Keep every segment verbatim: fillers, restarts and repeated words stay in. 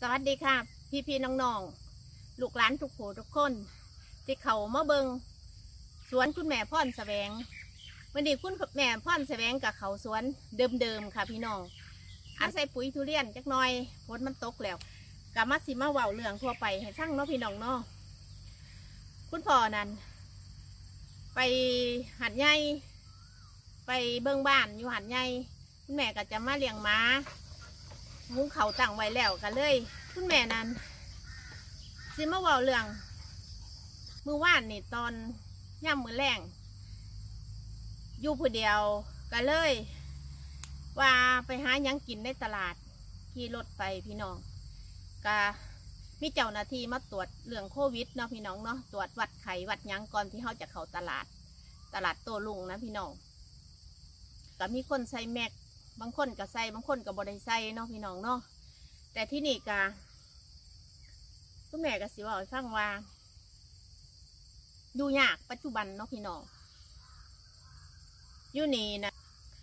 สวัสดีค่ะพี่พี่น้องๆลูกหลานทุกผู้ทุกคนที่เขามาเบิงสวนคุณแม่พ่อนแสวงวันนี้คุณแม่พ่อนแสวงกับเขาสวนเดิมๆค่ะพี่น้องอาศัยปุ๋ยทุเรียนจักหน่อยฝนมันตกแล้วกับมาสิมาเว้าเรื่องทั่วไปให้ฟังเนาะพี่น้องเนาะคุณพ่อนั้นไปหัดใหญ่ไปเบิ่งบ้านอยู่หัดใหญ่คุณแม่ก็จะมาเลี้ยงม้ามุ้งเขาตั้งไว้แล้วกันเลยคุณแม่นั้นสิมาเว้าเรื่องมือว่านนี่ตอนย่ำมือแรงอยู่ผู้เดียวกันเลยว่าไปหายังกินในตลาดขี่รถไปพี่น้องกะมีเจ้าหน้าที่มาตรวจเรื่องโควิดเนาะพี่น้องเนาะตรวจวัดไข้วัดยังก่อนที่เขาจะเข้าตลาดตลาดโตลุงนะพี่น้องก็มีคนใส่แม็กบางคนก็ใส่บางคนก็บ่ได้ใส่เนาะพี่น้องเนาะแต่ที่นี่กะคุณแม่ก็สิว่าให้ฟังว่าดูยากปัจจุบันเนาะพี่น้องอยู่นี่นะ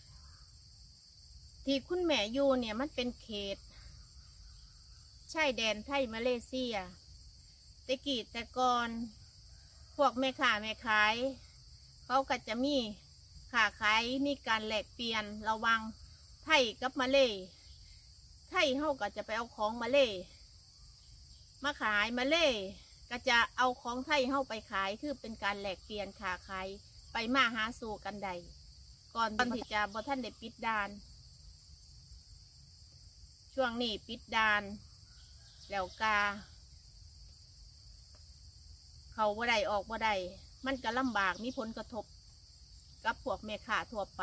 ที่คุณแม่อยู่เนี่ยมันเป็นเขตชายแดนไทยมาเลเซียแต่กี้แต่ก่อนพวกแม่ค้าแม่ขายเขาก็จะมีค้าขายมีการแลกเปลี่ยนระวังไทยกับมาเลไทยเขาก็จะไปเอาของมาเลมาขายมาเลก็จะเอาของไทยเข้าไปขายคือเป็นการแลกเปลี่ยนค้าขายไปมาหาสู่กันใดก่อนที่จะบ่ท่านได้ปิดด่านช่วงนี้ปิดด่านแล้วกาเขาบ่ได้ออกบ่ได้มันก็ลำบากมีผลกระทบกับพวกแม่ค้าทั่วไป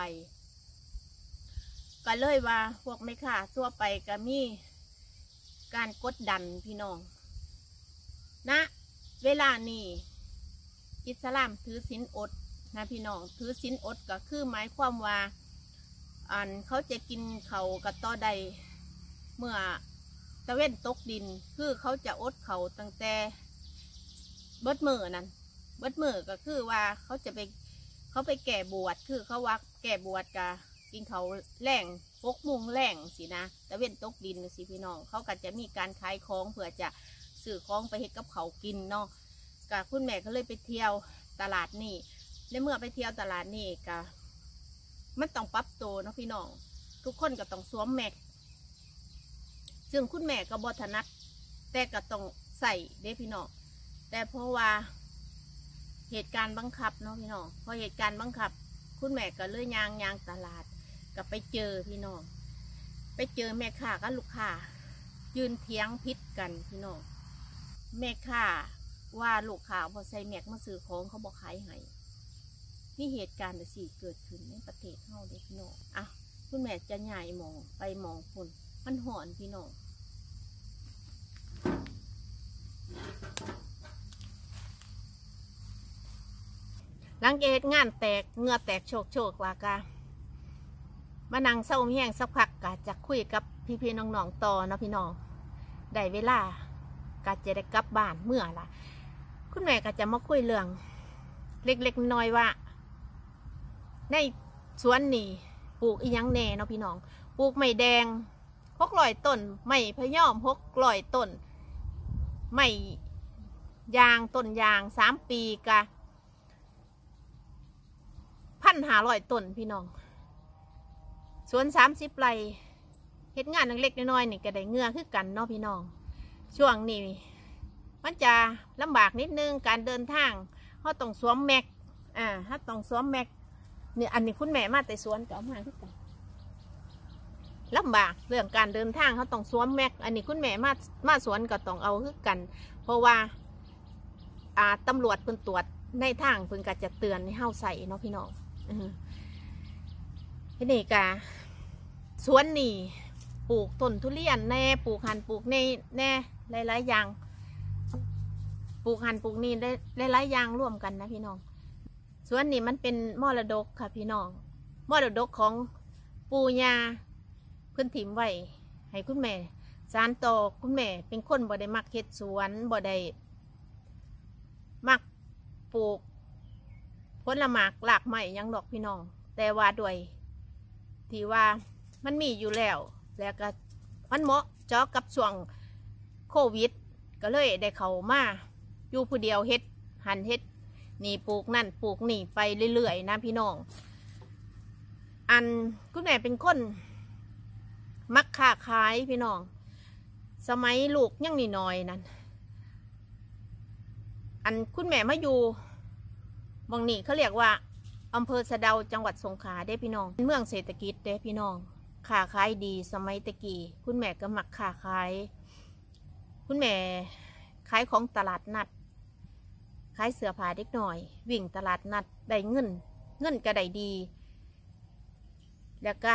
ก็เลยว่าพวกแม่ค้าทั่วไปก็มีการกดดันพี่น้องนะเวลานี้อิสลามถือศีลอดนะพี่น้องถือศีลอดก็คือหมายความว่าอันเขาจะกินเขากับต่อใดเมื่อตะเว้นตกดินคือเขาจะอดเขาตั้งแต่เบิดมือนั้นเบิดมือก็คือว่าเขาจะไปเขาไปแก่บวชคือเขาวักแก่บวชกะกินเขาแรงพกมุงแรงสินะตะเว้นตกดินสิพี่น้องเขาก็จะมีการขายของเพื่อจะซื้อของไปเฮ็ดกับเขากินเนาะกะคุณแม่ก็เลยไปเที่ยวตลาดนี่ในเมื่อไปเที่ยวตลาดนี่กะมันต้องปรับตัวเนาะพี่น้องทุกคนก็ต้องสวมแม็กซึ่งคุณแม่ก็บ่ถนัดแต่ก็ต้องใส่เด้พี่น้องแต่เพราะว่าเหตุการณ์บังคับเนาะพี่น้องพอเหตุการณ์บังคับคุณแม่ก็เลยยางยางตลาดก็ไปเจอพี่น้องไปเจอแม่ค้ากับลูกค้ายืนเถียงพิษกันพี่น้องแม่ค้าว่าลูกค้าพอใส่แม็กมาซื้อของเขาบอกขายให้นี่เหตุการณ์สิเกิดขึ้นในประเทศเฮาเด็กพี่น้องอ่ะคุณแม่จะใหญ่มองไปมองคนมันหอนพี่น้องหลังจากเหตุงานแตกเงื่อแตกโชกโชกลากามานั่งเศร้าแห้งสักพักกะจะคุยกับพี่พี่น้องน้องต่อนะพี่น้องได้เวลากะจะได้กลับบ้านเมื่อละคุณแม่ก็จะมาคุยเรื่องเล็กๆน้อยๆว่าในสวนนี่ปลูกอีหยังแน่เนาะพี่น้องปลูกไม้แดงหกร้อยต้นไม้พะยอมหกร้อยต้นไม้ยางต้นยางสามปีกะพันหาร้อยต้นพี่น้องสวนสามสิบไร่เฮ็ดงานเล็กๆน้อยๆนี่ก็ได้เงื่อคือกันเนาะพี่น้องช่วงนี้มันจะลำบากนิดนึงการเดินทางเขาต้องสวมแม็กอ่าถ้าต้องสวมแม็กเนี่ยอันนี้คุณแม่มาแต่สวนก็เอามาคือกันลำบากเรื่องการเดินทางเขาต้องสวมแม็กอันนี้คุณแม่มามาสวนก็ต้องเอาคือกันเพราะว่าอ่าตำรวจเพิ่นตรวจในทางเพิ่นก็จะเตือนให้เฮาใส่เนาะพี่น้องที่นี่กะสวนนี่ปลูกต้นทุเรียนแน่ปลูกหันปลูกในแน่หลายๆอย่างปลูกหันปลูกนี่ได้หลายๆอย่างร่วมกันนะพี่น้องสวนนี่มันเป็นมรดกค่ะพี่น้องมรดกของปู่ย่าเพิ่นถิ่มไว้ให้คุณแม่สานต่อคุณแม่เป็นคนบ่ได้มักเฮ็ดสวนบ่ได้มักปลูกผลไม้หลากไม้ยังดอกพี่น้องแต่ว่าด้วยที่ว่ามันมีอยู่แล้วแล้วก็มันเหมาะเจาะกับช่วงโควิดก็เลยได้เขามาอยู่ผู้เดียวเฮ็ดหันเฮ็ดนี่ปลูกนั่นปลูกนี่ไปเรื่อยๆนะพี่น้องอันคุณแม่เป็นคนมักค้าขายพี่น้องสมัยลูกยังนิดหน่อยนั่นอันคุณแม่มาอยู่บางนี่เขาเรียกว่าอำเภอสะเดาจังหวัดสงขลาเด้พี่น้องเมืองเศรษฐกิจเด้พี่น้องค้าขายดีสมัยตะกี้คุณแม่ก็มักค้าขายคุณแม่ขายของตลาดนัดขายเสื้อผ้าเด็กหน่อยวิ่งตลาดนัดได้เงินเงินก็ได้ดีแล้วก็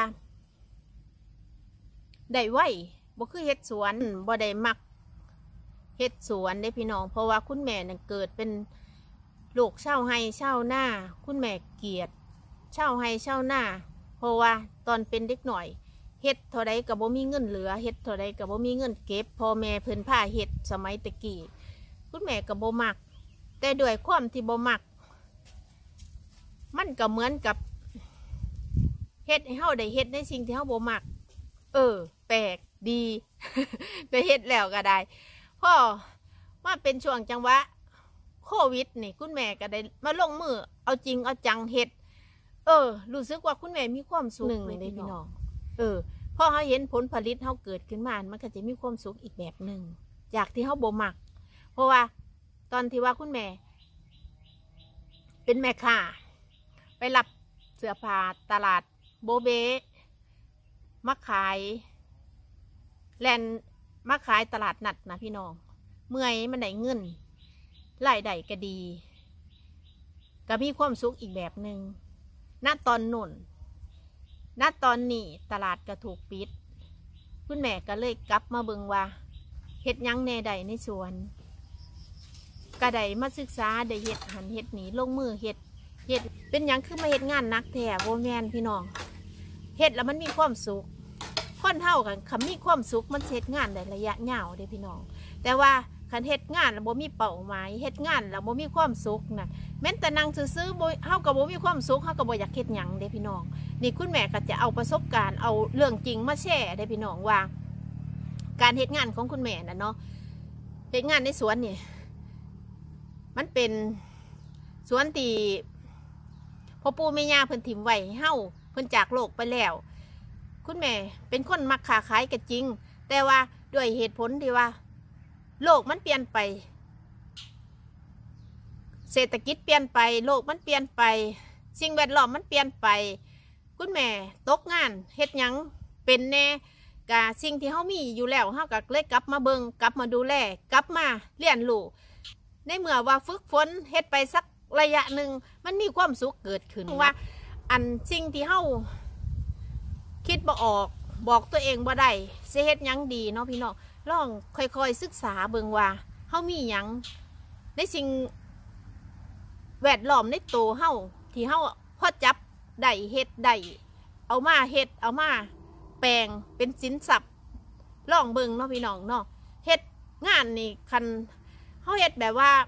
ได้ไว้บ่คือเฮ็ดสวนบ่ได้มักเฮ็ดสวนได้พี่น้องเพราะว่าคุณแม่น่ะเกิดเป็นลูกเช่าให้เช่าหน้าคุณแม่เกลียดเช่าให้เช่าหน้าเพราะว่าตอนเป็นเด็กหน่อยเฮ็ดเท่าใดก็บ่มีเงินเหลือเฮ็ดเท่าใดก็บ่มีเงินเก็บพ่อแม่เพิ่นพาเฮ็ดสมัยตะกี้คุณแม่ก็บ่มักแต่ด้วยความที่บ่มักมันก็เหมือนกับเฮ็ดให้เฮาได้เฮ็ดในสิ่งที่เฮาบ่มักเออแปลกดี ไปเฮ็ดแล้วก็ได้พ่อว่าเป็นช่วงจังหวะโควิดนี่คุณแม่ก็ได้มาลงมือเอาจริงเอาจังเฮ็ดเออรู้สึกว่าคุณแม่มีความสุขหนึ่งเลยพี่น้องเออพอเขาเห็นผลผลิตเขาเกิดขึ้นมามันก็จะมีความสุขอีกแบบหนึ่งจากที่เขาบ่มักเพราะว่าตอนที่ว่าคุณแม่เป็นแม่ค้าไปรับเสื้อผ้าตลาดโบเบมาขายแลนมาขายตลาดนัดนะพี่น้องเมื่อยมันได้เงินรายได้ก็ดีก็มีความสุขอีกแบบหนึ่งณตอนนุ่นณตอนนี้ตลาดก็ถูกปิดคุณแม่ก็เลยกลับมาเบิ่งว่าเฮ็ดยังแน่ใดในสวนก็ได้มาศึกษาได้เฮ็ดหันเฮ็ดหนีลงมือเฮ็ดเฮ็ดเป็นยังคือมาเฮ็ดงานนักแท้โบแมนพี่น้องเฮ็ดแล้วมันมีความสุขคนเท่ากันคำมีความสุขมันเฮ็ดงานได้ระยะยาวเด้พี่น้องแต่ว่าคันเฮ็ดงานแล้วบ่มีเป้าหมายเฮ็ดงานแล้วบ่มีความสุขน่ะแม้แต่นั่งซื่อๆบ่เฮาก็บ่มีความสุขเฮาก็บ่อยากเฮ็ดหยังเด้พี่น้องนี่คุณแม่ก็จะเอาประสบการณ์เอาเรื่องจริงมาแชร์ได้พี่น้องว่าการเฮ็ดงานของคุณแม่น่ะเนาะเฮ็ดงานในสวนนี่มันเป็นสวนที่พ่อปู่แม่ย่าเพิ่นถิ่มไว้ให้เฮาเพิ่นจากโลกไปแล้วคุณแม่เป็นคนมักค้าขายก็จริงแต่ว่าด้วยเหตุผลที่ว่าโลกมันเปลี่ยนไปเศรษฐกิจเปลี่ยนไปโลกมันเปลี่ยนไปสิ่งแวดล้อมมันเปลี่ยนไปคุณแม่ตกงานเฮ็ดหยังเป็นแน่กะสิ่งที่เฮามีอยู่แล้วเฮาก็เลยกลับมาเบิ่งกลับมาดูแลกลับมาเรียนรู้ในเมื่อว่าฝึกฝนเฮ็ดไปสักระยะหนึ่งมันมีความสุขเกิดขึ้นว่าอันสิ่งที่เฮาคิดบ่ออกบอกตัวเองบ่ได้สิเฮ็ดหยังดีเนาะพี่น้องลองค่อยๆศึกษาเบิ่งว่าเฮามีหยังในสิ่งแวดล้อมในตัวเฮาที่เฮาพอจับได้เฮ็ดได้เอามาเฮ็ดเอามาแปลงเป็นสินทรัพย์ลองเบิ่งเนาะพี่น้องเนาะเฮ็ดงานนี่คันเฮาเฮ็ดแบบว่า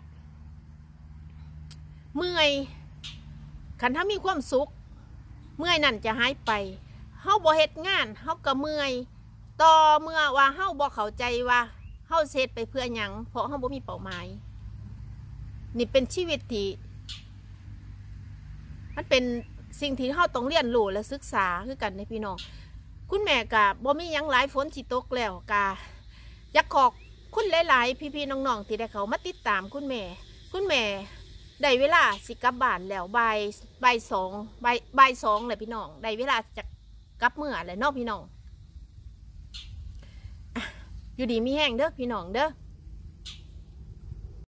เมื่อยคันถ้ามีความสุขเมื่อยนั่นจะหายไปเฮาบ่เฮ็ดงานเฮาก็เมื่อยต่อเมื่อว่าเฮาบ่เข้าใจว่าเฮาเฮ็ดไปเพื่อหยังเพราะเฮาบ่มีเป้าหมายนี่เป็นชีวิตที่มันเป็นสิ่งที่เฮาต้องเรียนรู้และศึกษาคือกันในพี่น้องคุณแม่ก็บ่มีหยังหลายฝนสิตกแล้วก็อยากขอบคุณหลายๆพี่ๆน้องๆที่ได้เข้ามาติดตามคุณแม่คุณแม่ได้เวลาสิกลับบ้านแล้วบ่ายบ่ายสองบ่ายบ่ายสองเลยพี่น้องได้เวลาจะกลับเมื่อแล้วเนาะพี่น้องอยู่ดีมีแห้งเด้อพี่น้องเด้อ